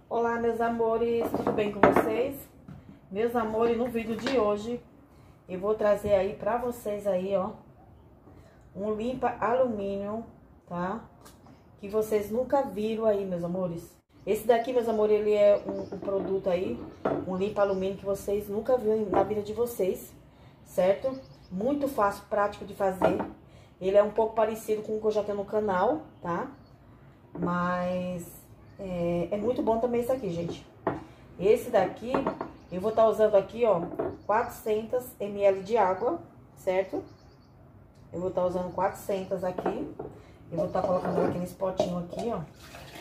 Olá, meus amores, tudo bem com vocês? Meus amores, no vídeo de hoje eu vou trazer aí pra vocês aí, ó, um limpa alumínio, tá? Que vocês nunca viram aí, meus amores. Esse daqui, meus amores, ele é um produto aí, um limpa alumínio que vocês nunca viram na vida de vocês, certo? Muito fácil, prático de fazer. Ele é um pouco parecido com o que eu já tenho no canal, tá? Mas é muito bom também esse aqui, gente. Esse daqui, eu vou estar usando aqui, ó, 400 ml de água, certo? Eu vou estar usando 400 aqui. Eu vou estar colocando aqui nesse potinho aqui, ó.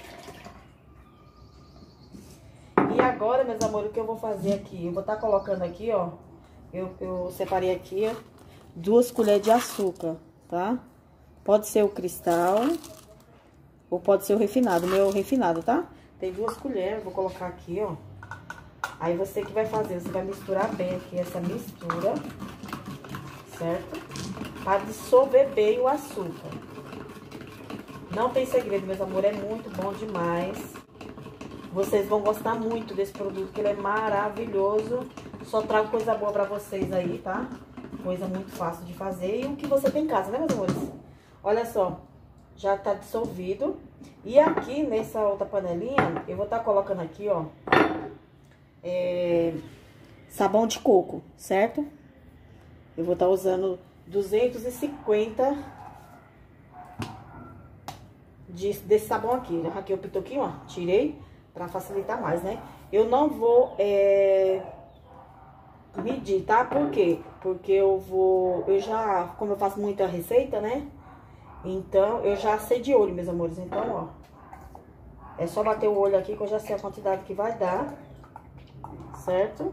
E agora, meus amores, o que eu vou fazer aqui? Eu vou estar colocando aqui, ó. Eu separei aqui, ó, 2 colheres de açúcar, tá? Pode ser o cristal ou pode ser o refinado. O meu é o refinado, tá? Tem 2 colheres, vou colocar aqui, ó. Aí você que vai fazer, você vai misturar bem aqui essa mistura, certo? Para dissolver bem o açúcar. Não tem segredo, meus amores, é muito bom demais. Vocês vão gostar muito desse produto, que ele é maravilhoso. Só trago coisa boa pra vocês aí, tá? Coisa muito fácil de fazer e o que você tem em casa, né, meus amores? Olha só, já tá dissolvido. E aqui, nessa outra panelinha, eu vou estar colocando aqui, ó, sabão de coco, certo? Eu vou estar usando 250 desse sabão aqui. Né? Aqui o pitoquinho, ó, tirei pra facilitar mais, né? Eu não vou medir, tá? Por quê? Porque eu já, como eu faço muita receita, né? Então, eu já sei de olho, meus amores. Então, ó, é só bater o olho aqui que eu já sei a quantidade que vai dar, certo?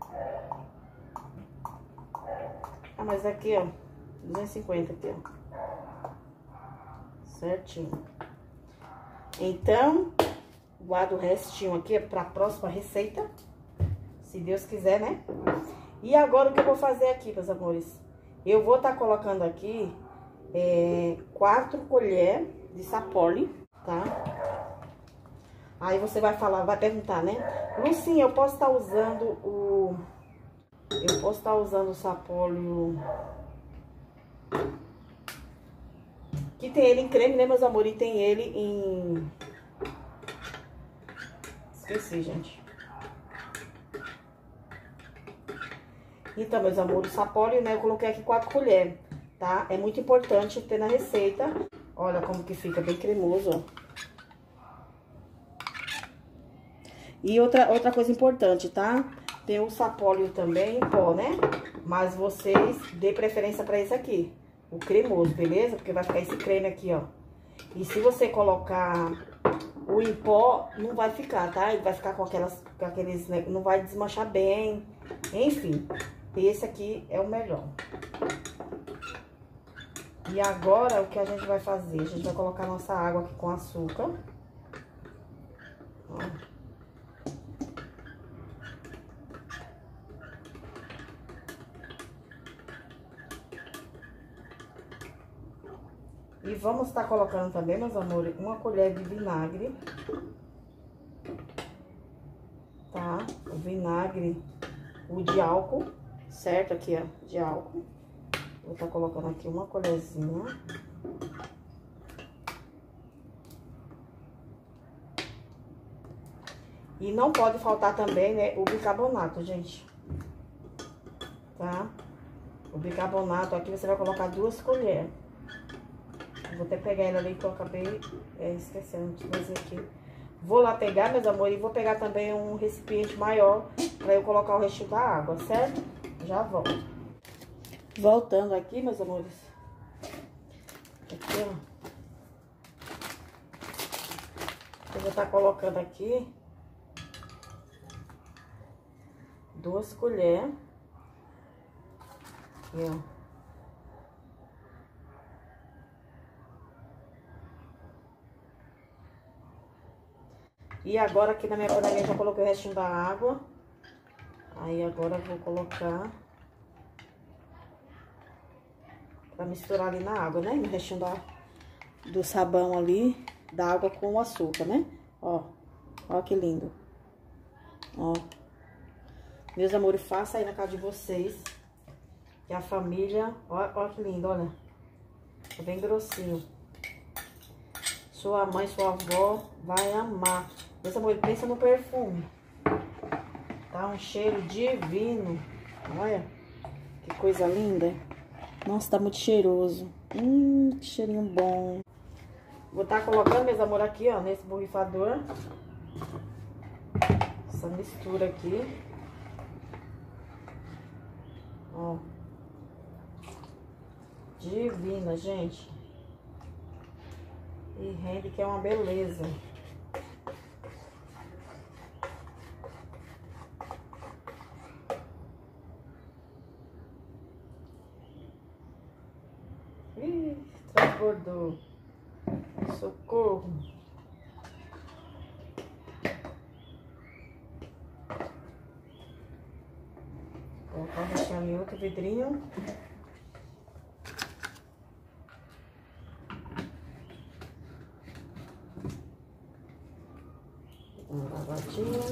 Ah, mas aqui, ó, 250 aqui, ó. Certinho. Então, guardo o restinho aqui pra próxima receita, se Deus quiser, né? E agora, o que eu vou fazer aqui, meus amores? Eu vou estar colocando aqui 4 colheres de sapoli, tá? Aí você vai falar, vai perguntar, né? Lucinha, eu posso estar usando o... Eu posso estar usando o sapoli... Que tem ele em creme, né, meus amores? E tem ele em... Esqueci, gente. Então, meus amores, o sapoli, né, eu coloquei aqui 4 colheres, tá? É muito importante ter na receita. Olha como que fica bem cremoso, ó. E outra coisa importante, tá? Tem o sapólio também em pó, né? Mas vocês dê preferência pra esse aqui, o cremoso, beleza? Porque vai ficar esse creme aqui, ó. E se você colocar o em pó, não vai ficar, tá? Ele vai ficar com aqueles, né? Não vai desmanchar bem. Enfim, esse aqui é o melhor. E agora, o que a gente vai fazer? A gente vai colocar nossa água aqui com açúcar. Ó. E vamos estar colocando também, meus amores, 1 colher de vinagre. Tá? O vinagre, o de álcool, certo? Aqui, ó, de álcool. Vou estar colocando aqui 1 colherzinha. E não pode faltar também, né, o bicarbonato, gente. Tá? O bicarbonato aqui você vai colocar 2 colheres. Vou até pegar ele ali que eu acabei esquecendo de fazer aqui. Vou lá pegar, meus amores, e vou pegar também um recipiente maior pra eu colocar o resto da água, certo? Já volto. Voltando aqui, meus amores. Aqui, ó. Eu vou estar colocando aqui 2 colheres. Aqui, ó. E agora aqui na minha panelinha já coloquei o restinho da água. Aí agora eu vou colocar pra misturar ali na água, né? No restinho do sabão ali, da água com o açúcar, né? Ó, Ó que lindo. Ó. Meus amores, faça aí na casa de vocês. E a família, ó que lindo, olha. É bem grossinho. Sua mãe, sua avó vai amar. Meus amores, pensa no perfume. Tá um cheiro divino. Olha, que coisa linda. Nossa, tá muito cheiroso. Que cheirinho bom. Vou estar colocando, meus amores, aqui, ó, nesse borrifador. Essa mistura aqui. Ó. Divina, gente. E rende que é uma beleza. Ih, transbordou. Socorro. Vou colocar ali outro vidrinho. Uma lavadinha.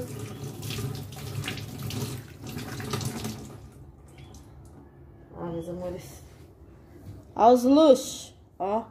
Ó, meus amores. Ó os luxos, ó. Tá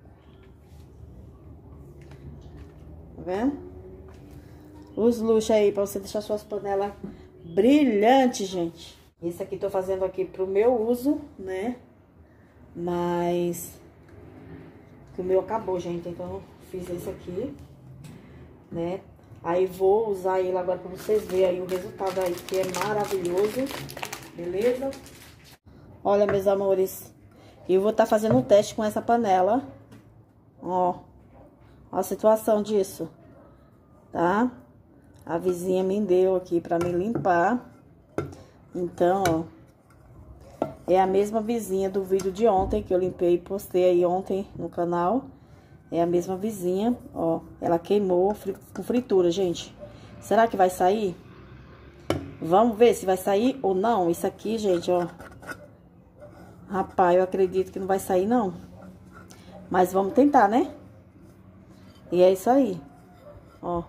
vendo? Os luxos aí, pra você deixar suas panelas brilhantes, gente. Isso aqui tô fazendo aqui pro meu uso, né? Mas que o meu acabou, gente. Então eu fiz esse aqui, né? Aí vou usar ele agora pra vocês verem aí o resultado aí, que é maravilhoso. Beleza? Olha, meus amores, eu vou estar fazendo um teste com essa panela. Ó a situação disso, tá? A vizinha me deu aqui pra me limpar. Então, ó, é a mesma vizinha do vídeo de ontem, que eu limpei e postei aí ontem no canal. É a mesma vizinha, ó, ela queimou com fritura, gente. Será que vai sair? Vamos ver se vai sair ou não. Isso aqui, gente, ó. Rapaz, eu acredito que não vai sair, não. Mas vamos tentar, né? E é isso aí, ó.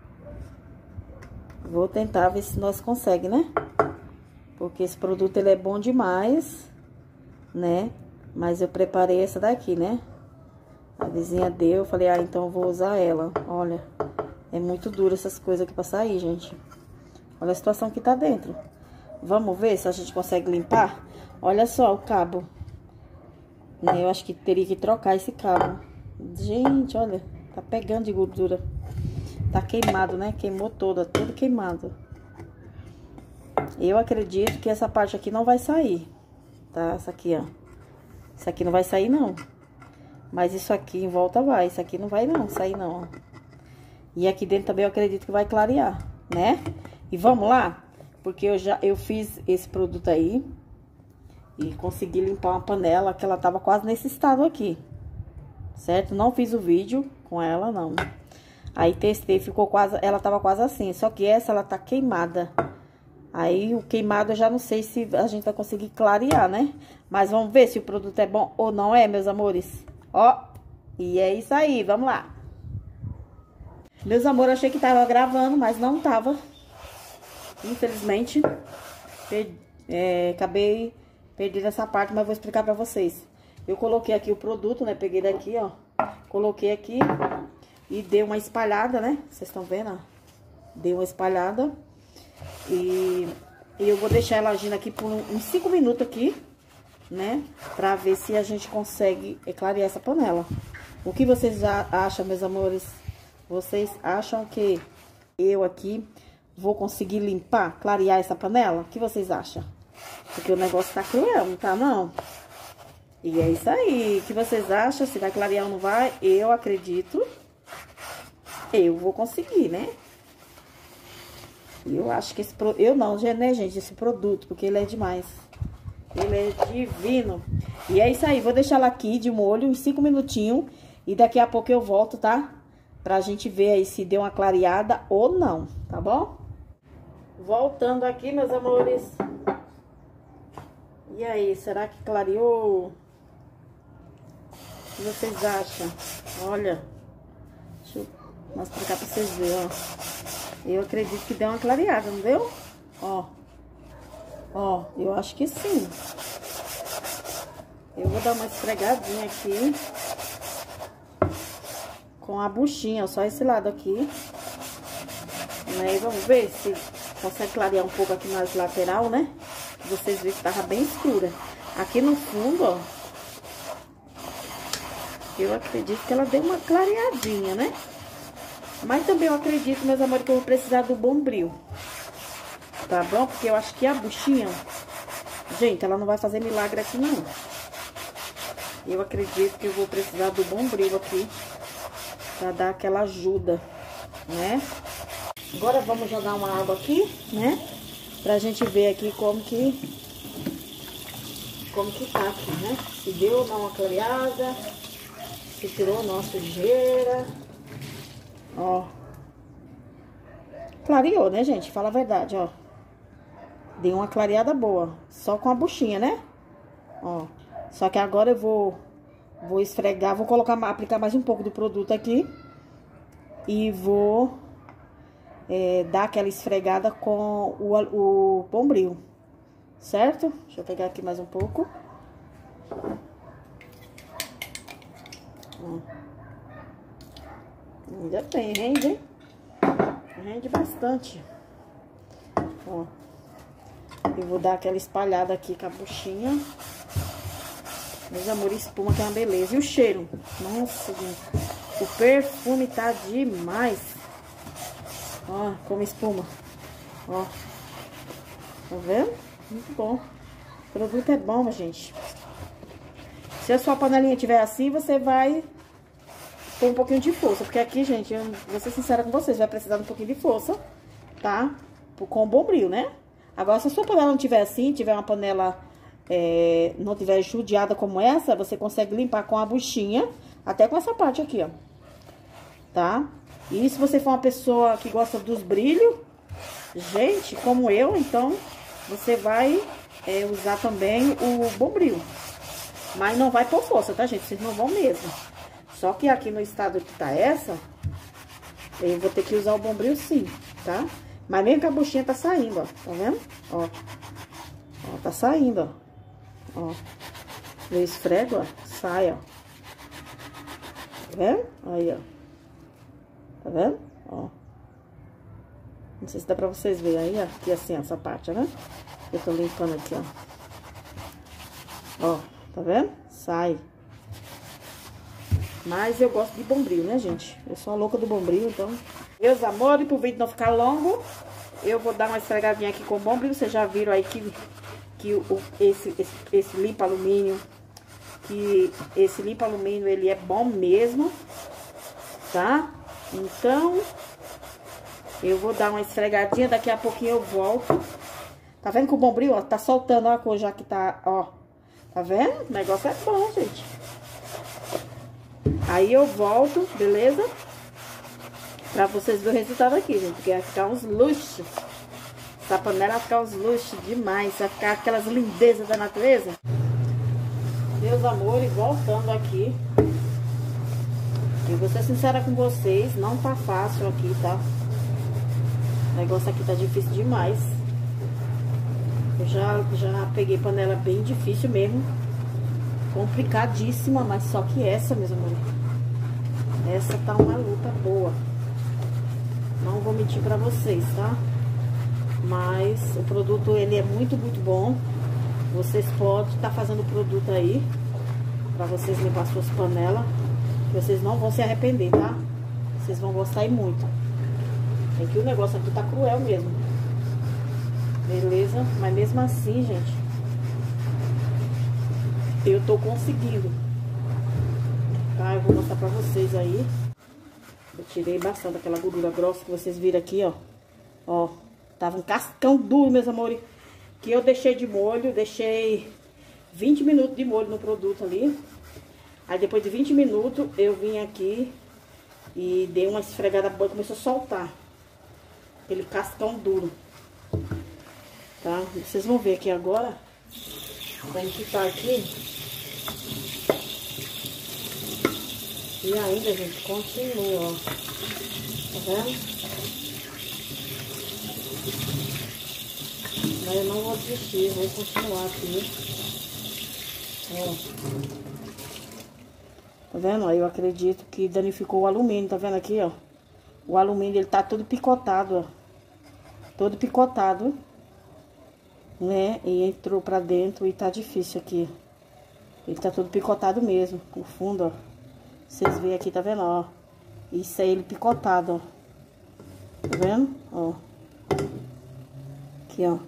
Vou tentar ver se nós conseguimos, né? Porque esse produto, ele é bom demais, né? Mas eu preparei essa daqui, né? A vizinha deu, eu falei, então eu vou usar ela. Olha, é muito duro essas coisas aqui pra sair, gente. Olha a situação que tá dentro. Vamos ver se a gente consegue limpar? Olha só o cabo. Eu acho que teria que trocar esse cabo. Gente, olha, tá pegando de gordura. Tá queimado, né? Queimou toda, tudo queimado. Eu acredito que essa parte aqui não vai sair, tá? Essa aqui, ó. Isso aqui não vai sair, não. Mas isso aqui em volta vai. Isso aqui não vai, não, sair, não, ó. E aqui dentro também eu acredito que vai clarear, né? E vamos lá? Porque eu fiz esse produto aí e consegui limpar uma panela que ela tava quase nesse estado aqui, certo? Não fiz o vídeo com ela, não. Aí testei, ficou quase, ela tava quase assim. Só que essa, ela tá queimada. Aí o queimado eu já não sei se a gente vai conseguir clarear, né? Mas vamos ver se o produto é bom ou não é, meus amores. Ó, e é isso aí, vamos lá. Meus amores, achei que tava gravando, mas não tava. Infelizmente, acabei perdendo essa parte, mas vou explicar pra vocês. Eu coloquei aqui o produto, né? Peguei daqui, ó. Coloquei aqui e dei uma espalhada, né? Vocês estão vendo, ó? Dei uma espalhada. E eu vou deixar ela agindo aqui por uns 5 minutos aqui, né? Pra ver se a gente consegue clarear essa panela. O que vocês acham, meus amores? Vocês acham que eu aqui vou conseguir limpar, clarear essa panela? O que vocês acham? Porque o negócio tá cruel, não tá, não? E é isso aí. O que vocês acham? Se vai clarear ou não vai? Eu acredito. Eu vou conseguir, né? Eu acho que esse produto... Eu não, né, gente? Esse produto, porque ele é demais. Ele é divino. E é isso aí. Vou deixar ela aqui de molho uns 5 minutinhos. E daqui a pouco eu volto, tá? Pra gente ver aí se deu uma clareada ou não, tá bom? Voltando aqui, meus amores. E aí, será que clareou? O que vocês acham? Olha. Deixa eu Mostrar pra cá pra vocês verem, ó. Eu acredito que deu uma clareada, não deu? Ó. Ó, eu acho que sim. Eu vou dar uma esfregadinha aqui com a buchinha, ó, só esse lado aqui. Aí vamos ver se consegue clarear um pouco aqui nas lateral, né? Vocês viram que tava bem escura. Aqui no fundo, ó, eu acredito que ela deu uma clareadinha, né? Mas também eu acredito, meus amores, que eu vou precisar do Bombril. Tá bom? Porque eu acho que a buchinha, gente, ela não vai fazer milagre aqui, não. Eu acredito que eu vou precisar do Bombril aqui pra dar aquela ajuda, né? Agora vamos jogar uma água aqui, né? Pra gente ver aqui como que tá aqui, né? Se deu ou não uma clareada, se tirou ou não a sujeira. Ó. Clareou, né, gente? Fala a verdade, ó. Deu uma clareada boa. Só com a buchinha, né? Ó. Só que agora eu vou esfregar, vou aplicar mais um pouco do produto aqui. E vou dar aquela esfregada com o Bombril. Certo? Deixa eu pegar aqui mais um pouco. Ó. Ainda bem, rende, hein? Rende bastante. Ó. Eu vou dar aquela espalhada aqui com a buchinha. Meus amores, espuma que é uma beleza. E o cheiro? Nossa, gente. O perfume tá demais. Ó, como espuma. Ó. Tá vendo? Muito bom. O produto é bom, gente. Se a sua panelinha tiver assim, você vai pôr um pouquinho de força. Porque aqui, gente, eu vou ser sincera com vocês, vai precisar de um pouquinho de força, tá? Com o Bombril, né? Agora, se a sua panela não tiver assim, tiver uma panela não tiver judiada como essa, você consegue limpar com a buchinha, até com essa parte aqui, ó. Tá? E se você for uma pessoa que gosta dos brilhos, gente, como eu, então, você vai usar também o Bombril. Mas não vai por força, tá, gente? Vocês não vão mesmo. Só que aqui no estado que tá essa, eu vou ter que usar o Bombril sim, tá? Mas mesmo que a buchinha tá saindo, ó. Tá vendo? Ó. Ó, tá saindo, ó. Ó. Eu esfrego, ó. Sai, ó. Tá vendo? Aí, ó. Tá vendo? Ó. Não sei se dá pra vocês verem aí, ó. Aqui assim, essa parte, né? Eu tô limpando aqui, ó. Ó. Tá vendo? Sai. Mas eu gosto de Bombril, né, gente? Eu sou a louca do Bombril, então... Meus amores, pro vídeo não ficar longo, eu vou dar uma esfregadinha aqui com o Bombril. Vocês já viram aí que esse limpa alumínio, ele é bom mesmo, tá? Então, eu vou dar uma esfregadinha, daqui a pouquinho eu volto. Tá vendo que o Bombril, ó, tá soltando, ó, a cor já que tá, ó. Tá vendo? O negócio é bom, gente. Aí eu volto, beleza? Pra vocês verem o resultado aqui, gente. Porque vai ficar uns luxos. Essa panela vai ficar uns luxos demais. Vai ficar aquelas lindezas da natureza. Meus amores, voltando aqui. Eu vou ser sincera com vocês. Não tá fácil aqui, tá? O negócio aqui tá difícil demais. Eu já peguei panela bem difícil mesmo. Complicadíssima, mas só que essa, meus amores, essa tá uma luta boa. Não vou mentir pra vocês, tá? Mas o produto, ele é muito, muito bom. Vocês podem estar fazendo o produto aí pra vocês limpar suas panelas. Vocês não vão se arrepender, tá? Vocês vão gostar e muito. É que o negócio aqui tá cruel mesmo. Beleza? Mas mesmo assim, gente, eu tô conseguindo. Tá? Eu vou mostrar pra vocês aí. Eu tirei bastante aquela gordura grossa que vocês viram aqui, ó. Ó, tava um cascão duro, meus amores. Que eu deixei de molho, deixei 20 minutos de molho no produto ali. Aí depois de 20 minutos eu vim aqui e dei uma esfregada boa, começou a soltar aquele cascão duro. Tá? Vocês vão ver aqui agora como que tá aqui. E ainda, gente, continua, ó. Tá vendo? Mas eu não vou desistir, vou continuar aqui. Ó. Tá vendo? Aí eu acredito que danificou o alumínio, tá vendo aqui, ó? O alumínio, ele tá todo picotado, ó. Todo picotado, né? E entrou pra dentro e tá difícil aqui. Ele tá todo picotado mesmo, o fundo, ó. Vocês veem aqui, tá vendo, ó? Isso é ele picotado, ó. Tá vendo? Ó. Aqui, ó.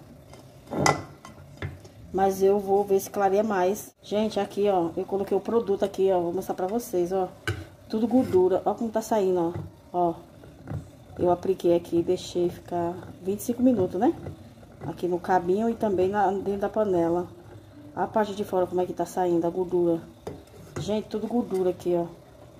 Mas eu vou ver se clareia mais. Gente, aqui, ó. Eu coloquei o produto aqui, ó. Vou mostrar pra vocês, ó. Tudo gordura. Ó como tá saindo, ó. Ó. Eu apliquei aqui e deixei ficar 25 minutos, né? Aqui no cabinho e também dentro da panela. A parte de fora, como é que tá saindo a gordura. Gente, tudo gordura aqui, ó.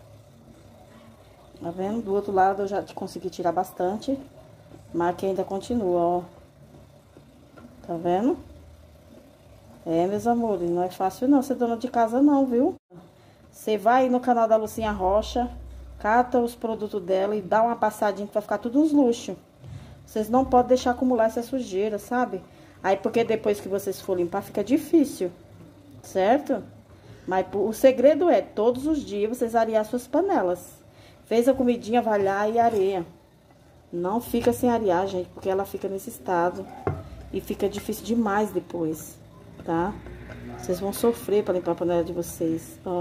Tá vendo? Do outro lado eu já consegui tirar bastante. Mas aqui ainda continua, ó. Tá vendo? É, meus amores, não é fácil não ser dona de casa não, viu? Você vai no canal da Lucinha Rocha, cata os produtos dela e dá uma passadinha que vai ficar tudo uns luxos. Vocês não podem deixar acumular essa sujeira, sabe? Aí, porque depois que vocês for limpar, fica difícil, certo? Mas o segredo é, todos os dias, vocês arear suas panelas. Fez a comidinha, vai lá e areia. Não fica sem arear, gente, porque ela fica nesse estado. E fica difícil demais depois, tá? Vocês vão sofrer pra limpar a panela de vocês, ó.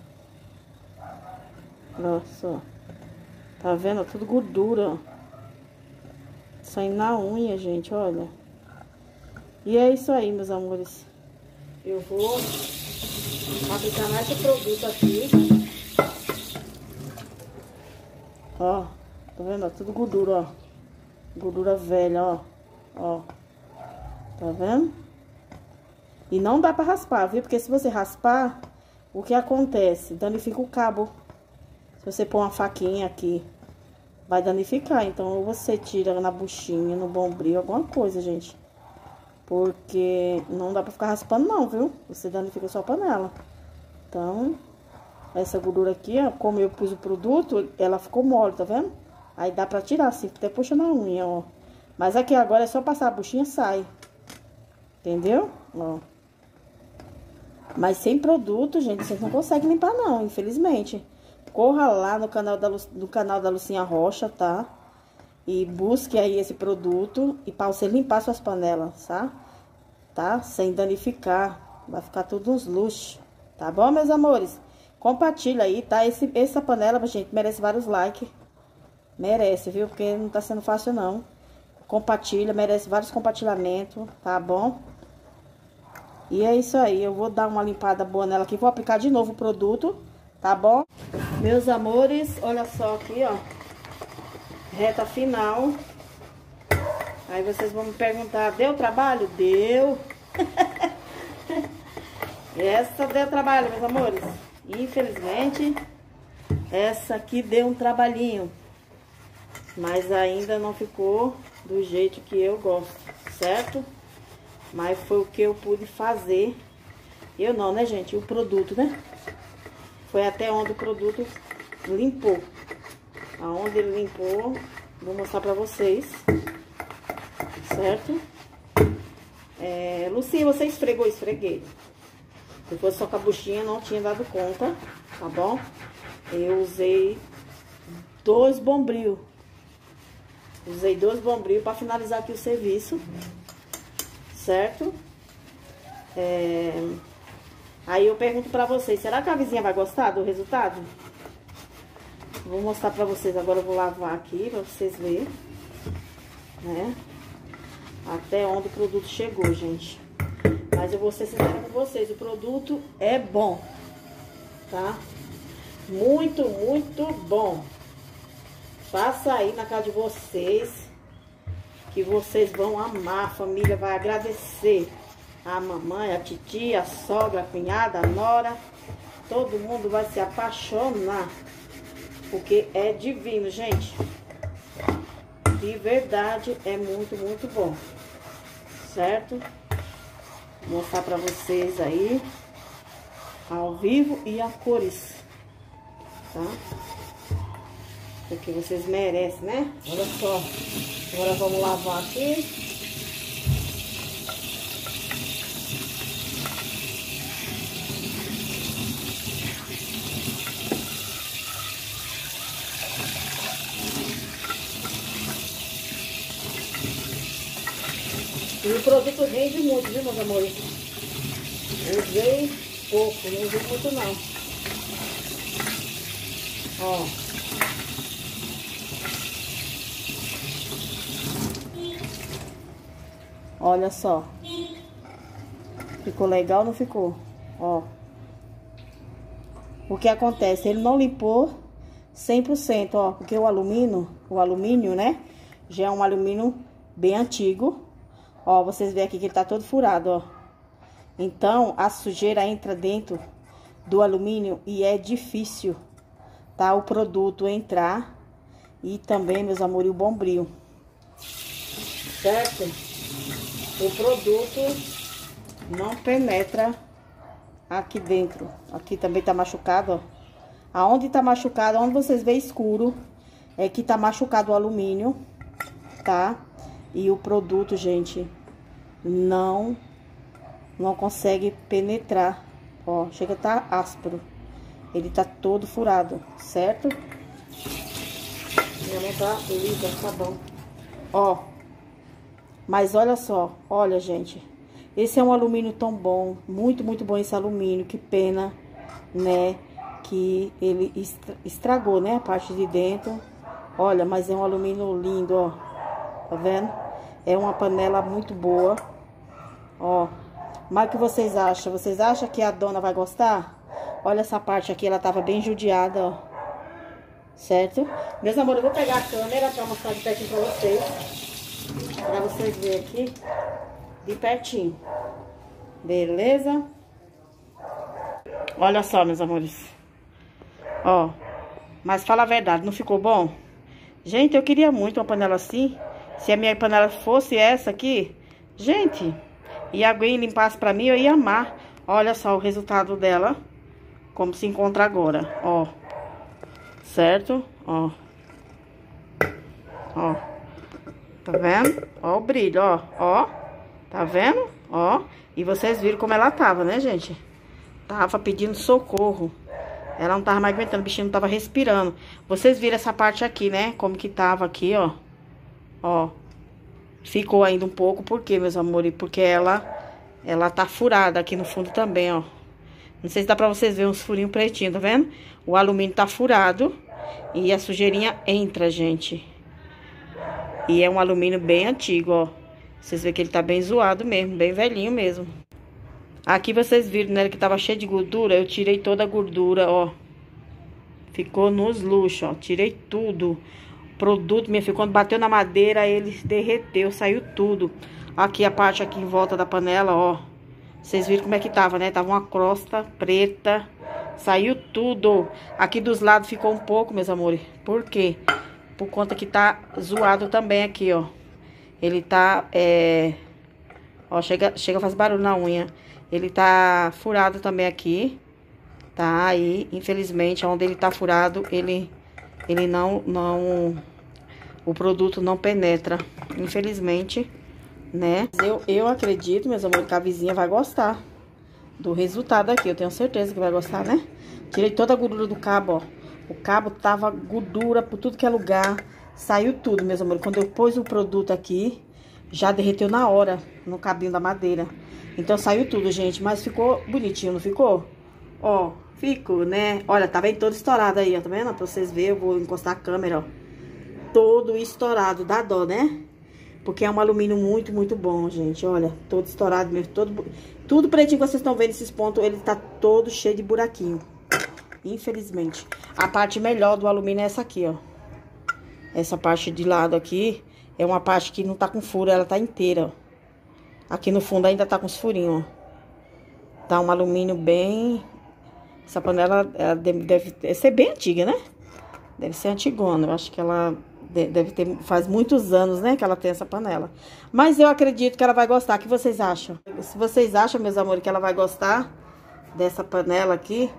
Olha só. Tá vendo? Tudo gordura, ó. Saindo na unha, gente, olha. E é isso aí, meus amores. Eu vou aplicar mais esse produto aqui. Ó, tá vendo? Tudo gordura, ó. Gordura velha, ó. Ó. Tá vendo? E não dá pra raspar, viu? Porque se você raspar, o que acontece? Danifica o cabo. Se você pôr uma faquinha aqui, vai danificar. Então, ou você tira na buchinha, no bombril, alguma coisa, gente. Porque não dá pra ficar raspando não, viu? Você danifica sua panela. Então, essa gordura aqui, ó, como eu pus o produto, ela ficou mole, tá vendo? Aí dá pra tirar, assim, até puxa na unha, ó. Mas aqui agora é só passar a buchinha, sai. Entendeu? Ó. Mas sem produto, gente, vocês não conseguem limpar não, infelizmente. Corra lá no canal da Lucinha Rocha, tá? E busque aí esse produto e para você limpar suas panelas, tá? Tá? Sem danificar. Vai ficar tudo uns luxos. Tá bom, meus amores? Compartilha aí, tá? Essa panela, gente, merece vários likes. Merece, viu? Porque não tá sendo fácil, não. Compartilha, merece vários compartilhamentos, tá bom? E é isso aí, eu vou dar uma limpada boa nela aqui. Vou aplicar de novo o produto, tá bom? Meus amores, olha só aqui, ó. Reta final. Aí vocês vão me perguntar, deu trabalho? Deu. Essa deu trabalho, meus amores. Infelizmente, essa aqui deu um trabalhinho. Mas ainda não ficou do jeito que eu gosto, certo? Mas foi o que eu pude fazer. Eu não, né, gente? O produto, né? Foi até onde o produto limpou. Aonde ele limpou, vou mostrar pra vocês. Certo? Lucinha, você esfregou? Esfreguei. Se fosse só com a buchinha, não tinha dado conta, tá bom? Eu usei 2 bombril. Usei 2 bombril pra finalizar aqui o serviço. Certo? Aí eu pergunto pra vocês, será que a vizinha vai gostar do resultado? Vou mostrar pra vocês, agora eu vou lavar aqui pra vocês verem, né? Até onde o produto chegou, gente. Mas eu vou ser sincera com vocês, o produto é bom, tá? Muito, muito bom. Faça aí na casa de vocês, que vocês vão amar, a família vai agradecer. A mamãe, a titia, a sogra, a cunhada, a nora, todo mundo vai se apaixonar, porque é divino, gente. De verdade, é muito, muito bom. Certo? Vou mostrar pra vocês aí, ao vivo e a cores. tá? Porque vocês merecem, né? Olha só. Agora vamos lavar aqui. E o produto rende muito, viu, meus amores? Usei pouco, não usei muito não. Ó. Olha só. Ficou legal ou não ficou? Ó. O que acontece? Ele não limpou 100%, ó. Porque o alumínio, né? Já é um alumínio bem antigo. Ó, vocês veem aqui que ele tá todo furado, ó. Então, a sujeira entra dentro do alumínio e é difícil, tá? O produto entrar e também, meus amores, o bombril. Certo? O produto não penetra aqui dentro. Aqui também tá machucado, ó. Aonde tá machucado, onde vocês veem escuro, é que tá machucado o alumínio, tá? E o produto, gente, não consegue penetrar. Ó, chega a tá áspero. Ele tá todo furado, certo? Minha mão tá lisa, tá bom. Ó, mas olha só, olha, gente. Esse é um alumínio tão bom, muito, muito bom esse alumínio. Que pena, né, que ele estragou, né, a parte de dentro. Olha, mas é um alumínio lindo, ó. Tá vendo? É uma panela muito boa. Ó. Mas o que vocês acham? Vocês acham que a dona vai gostar? Olha essa parte aqui, ela tava bem judiada, ó. Certo? Meus amores, eu vou pegar a câmera pra mostrar de pertinho pra vocês. Pra vocês verem aqui. De pertinho. Beleza? Olha só, meus amores. Ó. Mas fala a verdade, não ficou bom? Gente, eu queria muito uma panela assim. Se a minha panela fosse essa aqui, gente, e alguém limpasse pra mim, eu ia amar. Olha só o resultado dela, como se encontra agora, ó. Certo? Ó. Ó. Tá vendo? Ó o brilho, ó. Ó. Tá vendo? Ó. E vocês viram como ela tava, né, gente? Tava pedindo socorro. Ela não tava mais aguentando, o bichinho não tava respirando. Vocês viram essa parte aqui, né? Como que tava aqui, ó. Ó. Ficou ainda um pouco. Por quê, meus amores? Porque ela tá furada aqui no fundo também, ó. Não sei se dá pra vocês verem uns furinhos pretinhos, tá vendo? O alumínio tá furado e a sujeirinha entra, gente. E é um alumínio bem antigo, ó. Vocês veem que ele tá bem zoado mesmo, bem velhinho mesmo. Aqui vocês viram, né, que tava cheio de gordura. Eu tirei toda a gordura, ó. Ficou nos luxos, ó. Tirei tudo. O produto, minha filha, quando bateu na madeira, ele derreteu, saiu tudo. Aqui a parte aqui em volta da panela, ó. Vocês viram como é que tava, né? Tava uma crosta preta. Saiu tudo. Aqui dos lados ficou um pouco, meus amores. Por quê? Por conta que tá zoado também aqui, ó. Ele tá, ó, chega a fazer barulho na unha. Ele tá furado também aqui. Tá? Aí, infelizmente, onde ele tá furado, ele não... O produto não penetra. Infelizmente, né? Eu acredito, meus amores, que a vizinha vai gostar do resultado aqui. Eu tenho certeza que vai gostar, né? Tirei toda a gordura do cabo, ó. O cabo tava gordura por tudo que é lugar. Saiu tudo, meus amores. Quando eu pus o produto aqui, já derreteu na hora no cabinho da madeira. Então saiu tudo, gente. Mas ficou bonitinho, não ficou? Ó, ficou, né? Olha, tá bem todo estourado aí, ó. Tá vendo? Pra vocês verem, eu vou encostar a câmera, ó. Todo estourado, dá dó, né? Porque é um alumínio muito, muito bom, gente. Olha, todo estourado mesmo. Tudo pretinho que vocês estão vendo, esses pontos, ele tá todo cheio de buraquinho. Infelizmente. A parte melhor do alumínio é essa aqui, ó. Essa parte de lado aqui é uma parte que não tá com furo, ela tá inteira, ó. Aqui no fundo ainda tá com os furinhos, ó. Tá um alumínio bem... Essa panela ela deve ser bem antiga, né? Deve ser antigona. Eu acho que ela deve ter... Faz muitos anos, né, que ela tem essa panela. Mas eu acredito que ela vai gostar. O que vocês acham? Se vocês acham, meus amores, que ela vai gostar dessa panela aqui,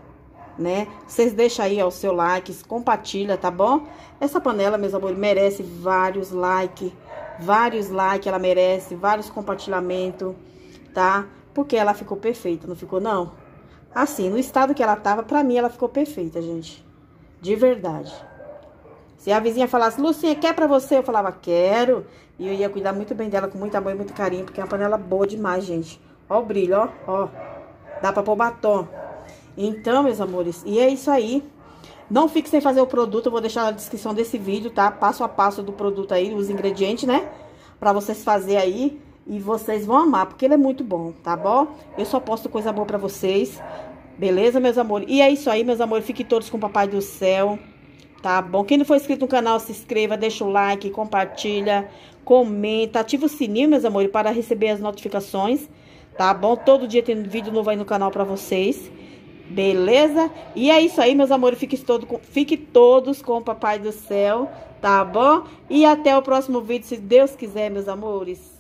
né? Vocês deixam aí, ó, o seu like, compartilha, tá bom? Essa panela, meus amores, merece vários likes, ela merece vários compartilhamentos, tá? Porque ela ficou perfeita, não ficou, não? Assim, no estado que ela tava, pra mim, ela ficou perfeita, gente. De verdade. Se a vizinha falasse, Lucinha, quer pra você? Eu falava, quero. E eu ia cuidar muito bem dela, com muito amor e muito carinho, porque é uma panela boa demais, gente. Ó o brilho, ó, ó. Dá pra pôr batom. Então, meus amores, e é isso aí. Não fique sem fazer o produto, eu vou deixar na descrição desse vídeo, tá? Passo a passo do produto aí, os ingredientes, né? Pra vocês fazerem aí e vocês vão amar, porque ele é muito bom, tá bom? Eu só posto coisa boa pra vocês, beleza, meus amores? E é isso aí, meus amores, fiquem todos com o Papai do Céu, tá bom? Quem não for inscrito no canal, se inscreva, deixa o like, compartilha, comenta, ativa o sininho, meus amores, para receber as notificações, tá bom? Todo dia tem vídeo novo aí no canal pra vocês. Beleza? E é isso aí, meus amores. Fiquem todos com o Papai do Céu, tá bom? E até o próximo vídeo, se Deus quiser, meus amores.